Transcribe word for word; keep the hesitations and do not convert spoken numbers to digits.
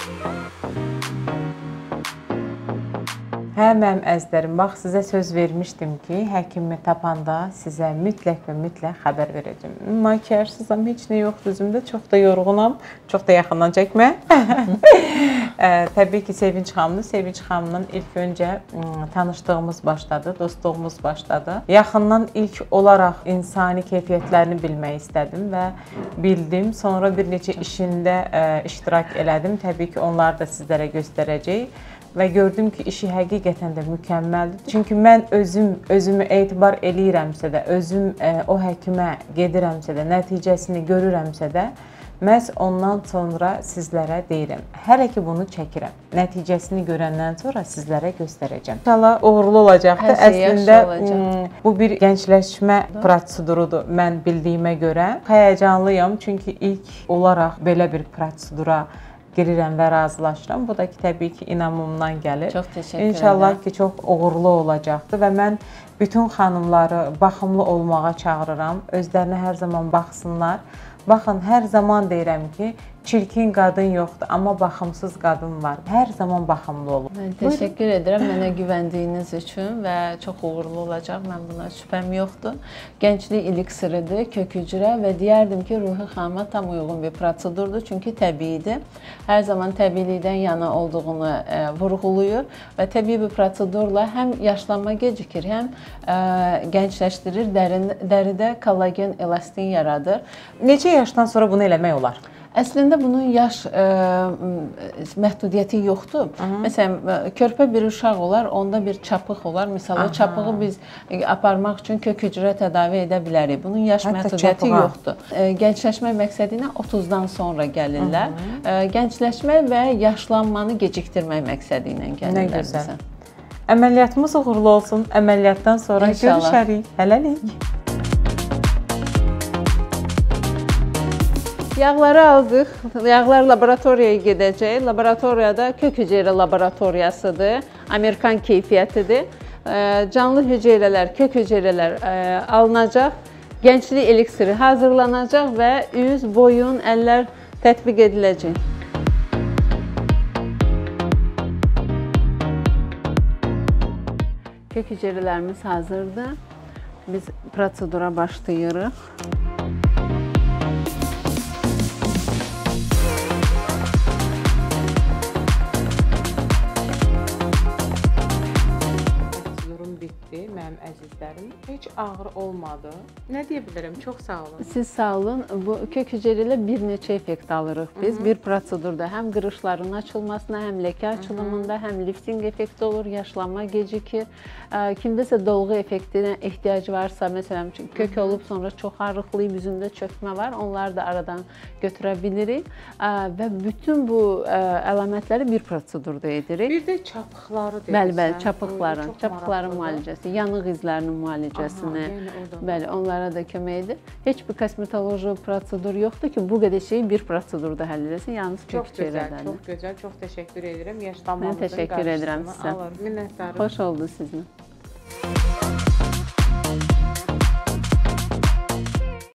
Hə, mənim əzizlərim, bax, sizə söz vermişdim ki, həkimimi tapanda sizə mütləq və mütləq xəbər verəcəm. Makiyajsızam, heç nə yoxdur üzümdə, çox da yorğunam, çox da yaxından çəkmə. Təbii ki, Sevinç xanımdır. Sevinç xanımla ilk öncə tanışdığımız başladı, dostluğumuz başladı. Yaxından ilk olaraq insani keyfiyyətlərini bilmək istədim və bildim. Sonra bir neçə işində iştirak elədim. Təbii ki, onları da sizlərə göstərəcəyik. Və gördüm ki, işi həqiqətən də mükəmməldir. Çünki mən özüm, özümü etibar eləyirəmsə də, özüm o həkimə gedirəmsə də, nəticəsini görürəmsə də, məhz ondan sonra sizlərə deyirəm. Hələ ki, bunu çəkirəm. Nəticəsini görəndən sonra sizlərə göstərəcəm. İnşallah uğurlu olacaqdır. Əslində, bu bir gəncləşmə prosedurudur mən bildiyimə görə. Həyəcanlıyam, çünki ilk olaraq belə bir prosedura girirəm və razılaşıram. Bu da ki, təbii ki, inamımdan gəlir. Çox təşəkkür edirəm. İnşallah ki, çox uğurlu olacaqdır və mən bütün xanımları baxımlı olmağa çağırıram. Özlərinə hər zaman baxsınlar. Baxın, hər zaman deyirəm ki, çirkin qadın yoxdur, amma baxımsız qadın var. Hər zaman baxımlı olun. Mən təşəkkür edirəm mənə güvəndiyiniz üçün və çox uğurlu olacaq. Mən buna şübhəm yoxdur. Gənclik eliksiridir, kök hücrə və deyərdim ki, Ruhi xanıma tam uyğun bir prosedurdur. Çünki təbiidir. Hər zaman təbiilikdən yana olduğunu e, vurğuluyur və təbii bir prosedurla həm yaşlanma gecikir, həm e, gəncləşdirir, dərin, dəridə kollagen, elastin yaradır. Neçə yaşdan sonra bunu eləmək olar? Əslində bunun yaş ə, məhdudiyyəti yoxdur. Hı -hı. Məsələn, körpə bir uşaq olar, onda bir çapıq olar. Misal, o çapığı biz aparmaq üçün kök hücrə tədavi edə bilərik. Bunun yaş Hətta məhdudiyyəti çapığa. yoxdur. Gəncləşmə məqsədinə otuzdan sonra gəlirlər. Hı -hı. Gəncləşmə və yaşlanmanı gecikdirmək məqsədi ilə gəlirlər. Nə gözəl. Əməliyyatımız uğurlu olsun. Əməliyyatdan sonra İnşallah. görüşərik. Hələlik. Yağları aldıq. Yağlar laboratoriyaya gedəcək. Laboratoriyada kök hüceyrə laboratoriyasıdır. Amerikan keyfiyyətidir. Canlı hüceyrələr, kök hüceyrələr alınacaq. Gənclik eliksiri hazırlanacaq və üz, boyun, əllər tətbiq ediləcək. Kök hüceyrələrimiz hazırdır. Biz prosedura başlayırıq. Mənim əzizlərim, heç ağır olmadı. Nə deyə bilərəm? Çox sağ olun. Siz sağ olun. Bu kök hüceyrə ilə bir neçə effekt alırıq biz. Hı -hı. Bir prosedurda həm qırışların açılmasına, həm ləkə açılımında, Hı -hı. həm lifting effekti olur, yaşlanma gecikir. Kimdəsə dolğu effektinə ehtiyac varsa, məsələn, kök Hı -hı. olub sonra çox ağrıqlayıb, üzündə çökmə var, onları da aradan götürə bilirik. Və bütün bu əlamətləri bir prosedurda edirik. Bir də çapıqları deyirsən. Bəli, bəli, çapıqların, çapıqların müalicəsi, yanıq izlərinin müalicəsini, bəli, onlara da kömək edir. Heç bir kosmetoloji prosedur yoxdur ki, bu qədər şeyi bir prosedurda həll edəsin, yalnız kök hüceyrədən. Çox gözəl, çox gözəl, çox təşəkkür edirəm. Yaşlanmamızın qarşısını alır. Minnətdarım. Xoş oldu sizinlə.